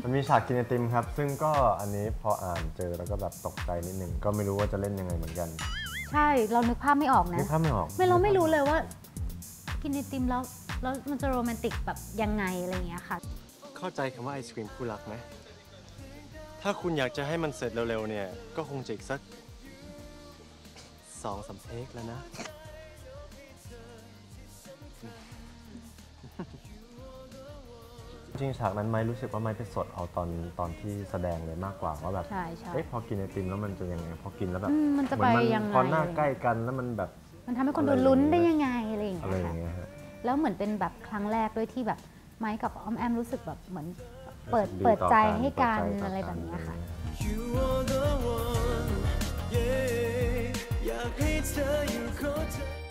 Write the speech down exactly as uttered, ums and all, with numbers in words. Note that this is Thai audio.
มันมีฉากกินไอติมครับซึ่งก็อันนี้พออ่านเจอแล้วก็แบบตกใจนิดนึงก็ไม่รู้ว่าจะเล่นยังไงเหมือนกันใช่เรานึกภาพไม่ออกนะนึกภาพไม่ออกไม่เราไม่รู้เลยว่ากินไอติมแล้วแล้วมันจะโรแมนติกแบบยังไงอะไรอย่างเงี้ยค่ะเข้าใจคำว่าไอศครีมคู่รักไหมถ้าคุณอยากจะให้มันเสร็จเร็วๆเนี่ยก็คงจะอีกสักสองสามเทคแล้วนะจริงฉากนั้นไม้รู้สึกว่าไม้ไปสดเอาตอนตอนที่แสดงเลยมากกว่าว่าแบบเอ๊ะพอกินไอติมแล้วมันจะยังไงพอกินแล้วแบบมันจะไปยังไงพอหน้าใกล้กันแล้วมันแบบมันทำให้คนดูลุ้นได้ยังไงอะไรอย่างเงี้ยแล้วเหมือนเป็นแบบครั้งแรกด้วยที่แบบไม้กับอ้อมแอมรู้สึกแบบเหมือนเปิดเปิดใจให้กันอะไรแบบนี้ค่ะอยากให้เธออยู่